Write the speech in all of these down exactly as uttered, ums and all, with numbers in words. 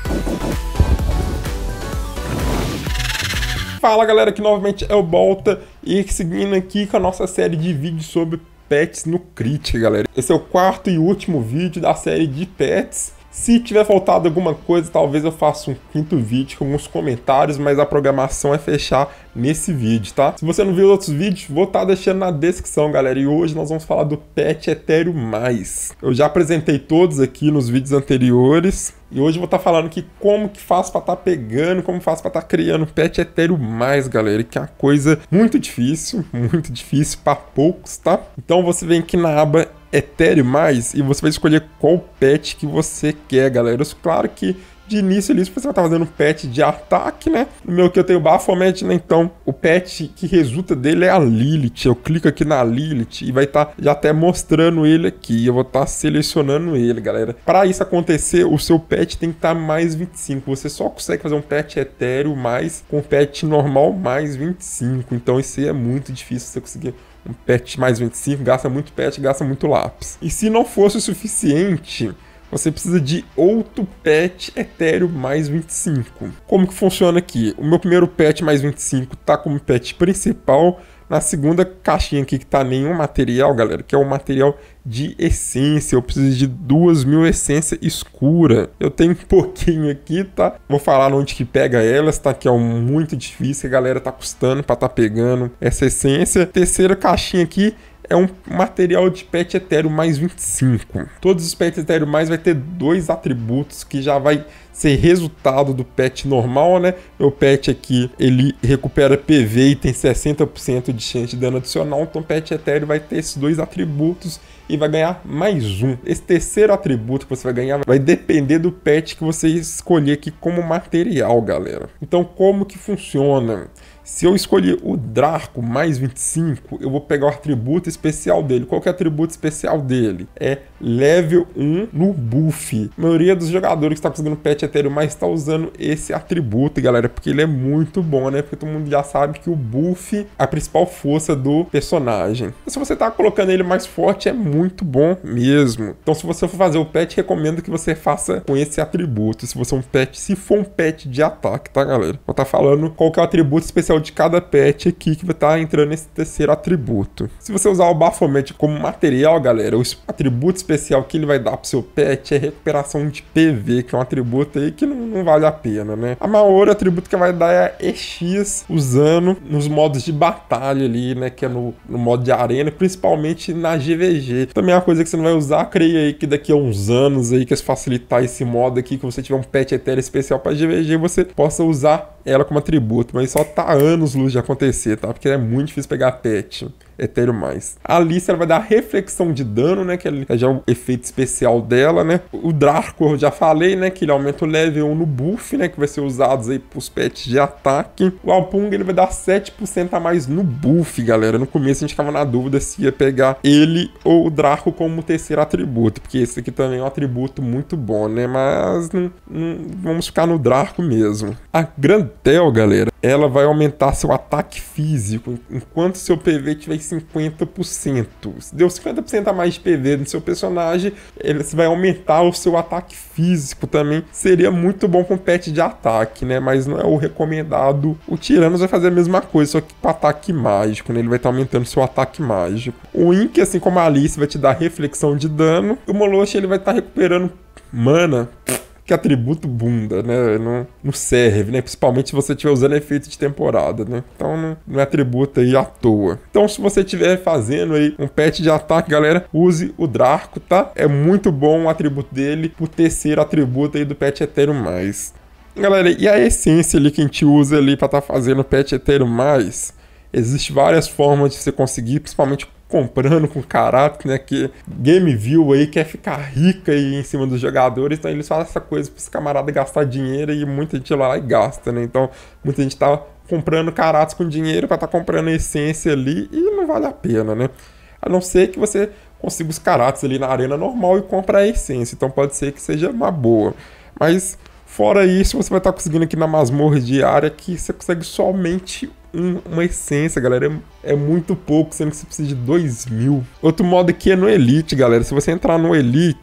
Fala galera, aqui novamente é o Bolta e seguindo aqui com a nossa série de vídeos sobre pets no Crit, galera. Esse é o quarto e último vídeo da série de pets. Se tiver faltado alguma coisa, talvez eu faça um quinto vídeo com alguns comentários, mas a programação é fechar nesse vídeo, tá? Se você não viu os outros vídeos, vou estar deixando na descrição, galera. E hoje nós vamos falar do Pet Etéreo Mais. Eu já apresentei todos aqui nos vídeos anteriores. E hoje eu vou estar falando aqui como que faz para estar pegando, como faz para estar criando Pet Etéreo Mais, galera. Que é uma coisa muito difícil, muito difícil para poucos, tá? Então você vem aqui na aba Etéreo Mais e você vai escolher qual pet que você quer, galera. Claro que de início ali você vai estar fazendo um pet de ataque, né? No meu aqui eu tenho Baphomet, né? Então o pet que resulta dele é a Lilith. Eu clico aqui na Lilith e vai estar já até mostrando ele aqui. Eu vou estar selecionando ele, galera. Para isso acontecer, o seu pet tem que estar mais vinte e cinco. Você só consegue fazer um pet etéreo mais com pet normal mais vinte e cinco. Então isso aí é muito difícil você conseguir um pet mais vinte e cinco, gasta muito pet, gasta muito lápis. E se não fosse o suficiente, você precisa de outro pet etéreo mais vinte e cinco. Como que funciona aqui? O meu primeiro pet mais vinte e cinco tá como pet principal. Na segunda caixinha aqui que tá nenhum material, galera, que é o material de essência. Eu preciso de duas mil essência escura. Eu tenho um pouquinho aqui, tá? Vou falar onde que pega elas, tá? Que é um muito difícil, a galera tá custando pra tá pegando essa essência. Terceira caixinha aqui é um material de pet etéreo mais vinte e cinco. Todos os pets etéreo mais vai ter dois atributos que já vai ser resultado do pet normal, né? Meu pet aqui, ele recupera P V e tem sessenta por cento de chance de dano adicional, então o pet etéreo vai ter esses dois atributos e vai ganhar mais um. Esse terceiro atributo que você vai ganhar vai depender do pet que você escolher aqui como material, galera. Então como que funciona? Se eu escolher o Draco mais vinte e cinco, eu vou pegar o atributo especial dele. Qual que é o atributo especial dele? É level um no buff. A maioria dos jogadores que está conseguindo pet etéreo mais está usando esse atributo, galera, porque ele é muito bom, né? Porque todo mundo já sabe que o buff é a principal força do personagem. E se você tá colocando ele mais forte, é muito bom mesmo. Então, se você for fazer o pet, recomendo que você faça com esse atributo. Se você é um pet, se for um pet de ataque, tá, galera? Vou estar tá falando qual que é o atributo especial de cada pet aqui que vai estar tá entrando nesse terceiro atributo. Se você usar o Baphomet como material, galera, o atributo especial que ele vai dar pro seu pet é recuperação de P V, que é um atributo aí que não, não vale a pena, né? A maior atributo que vai dar é E X, usando nos modos de batalha ali, né? Que é no, no modo de arena, principalmente na G V G. Também é uma coisa que você não vai usar, creio aí que daqui a uns anos aí, que se facilitar esse modo aqui, que você tiver um pet etéreo especial para G V G, você possa usar ela como atributo, mas só tá anos luz de acontecer, tá? Porque é muito difícil pegar pet etéreo mais. A Alice, ela vai dar reflexão de dano, né? Que é já o efeito especial dela, né? O Draco, eu já falei, né? Que ele aumenta o level um no buff, né? Que vai ser usado aí pros pets de ataque. O Alpung, ele vai dar sete por cento a mais no buff, galera. No começo a gente ficava na dúvida se ia pegar ele ou o Draco como terceiro atributo, porque esse aqui também é um atributo muito bom, né? Mas não, não, vamos ficar no Draco mesmo. A Grantel, galera, ela vai aumentar seu ataque físico enquanto seu P V tiver cinquenta por cento. Se deu cinquenta por cento a mais de P V no seu personagem, ele vai aumentar o seu ataque físico também. Seria muito bom com pet de ataque, né? Mas não é o recomendado. O Tiranos vai fazer a mesma coisa, só que com ataque mágico, né? Ele vai estar aumentando seu ataque mágico. O Ink, assim como a Alice, vai te dar reflexão de dano. O Moloch, ele vai estar recuperando mana. Que atributo bunda, né? Não, não serve, né? Principalmente se você estiver usando efeito de temporada, né? Então não, não é atributo aí à toa. Então se você estiver fazendo aí um pet de ataque, galera, use o Draco, tá? É muito bom o atributo dele, o terceiro atributo aí do pet etéreo mais. Galera, e a essência ali que a gente usa ali pra estar tá fazendo o pet etéreo mais? Existem várias formas de você conseguir, principalmente comprando com caráter, né? Que Game View aí quer ficar rica aí em cima dos jogadores, então eles fazem essa coisa para os camaradas gastar dinheiro e muita gente lá e gasta, né? Então muita gente tá comprando caráter com dinheiro para estar tá comprando essência ali e não vale a pena, né? A não ser que você consiga os caráteres ali na arena normal e compra a essência, então pode ser que seja uma boa. Mas fora isso, você vai estar tá conseguindo aqui na masmorra diária que você consegue somente um, uma essência, galera. É, é muito pouco, sendo que você precisa de dois mil. Outro modo aqui é no Elite, galera. Se você entrar no Elite,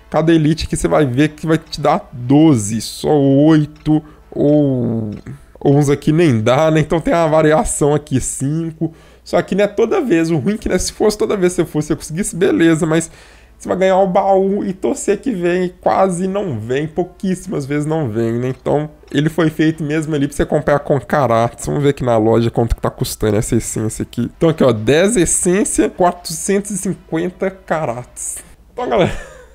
cada elite aqui você vai ver que vai te dar doze, só oito, ou, ou uns aqui nem dá, né? Então tem uma variação aqui, cinco. Só que não é toda vez, o ruim que né, se fosse toda vez que você fosse, você conseguisse, beleza, mas você vai ganhar o baú e torcer que vem, quase não vem, pouquíssimas vezes não vem, né? Então, ele foi feito mesmo ali pra você comprar com caráter. Vamos ver aqui na loja quanto que tá custando essa essência aqui. Então aqui, ó, dez essência, quatrocentos e cinquenta caráteres. Então, galera...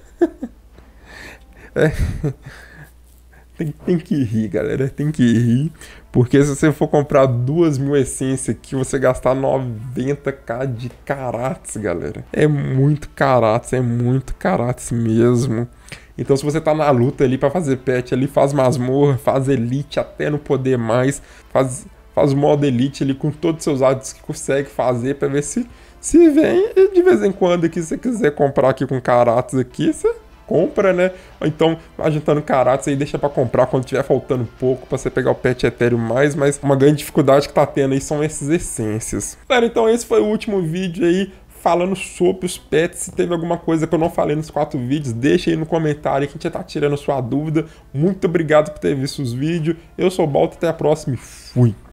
é... Tem, tem que rir, galera, tem que rir, porque se você for comprar duas mil essências aqui, você gastar noventa k de caráteres, galera. É muito caráteres, é muito caráteres mesmo. Então se você tá na luta ali pra fazer pet ali, faz masmorra, faz elite até não poder mais, faz, faz o modo elite ali com todos os seus hábitos que consegue fazer pra ver se, se vem. E de vez em quando aqui, se você quiser comprar aqui com caráteres aqui, você... compra, né? Ou então vai juntando caráteres aí, deixa pra comprar quando tiver faltando pouco pra você pegar o pet etéreo mais, mas uma grande dificuldade que tá tendo aí são essas essências. Galera, então esse foi o último vídeo aí falando sobre os pets. Se teve alguma coisa que eu não falei nos quatro vídeos, deixa aí no comentário que a gente já tá tirando sua dúvida. Muito obrigado por ter visto os vídeos. Eu sou o Balta, até a próxima e fui!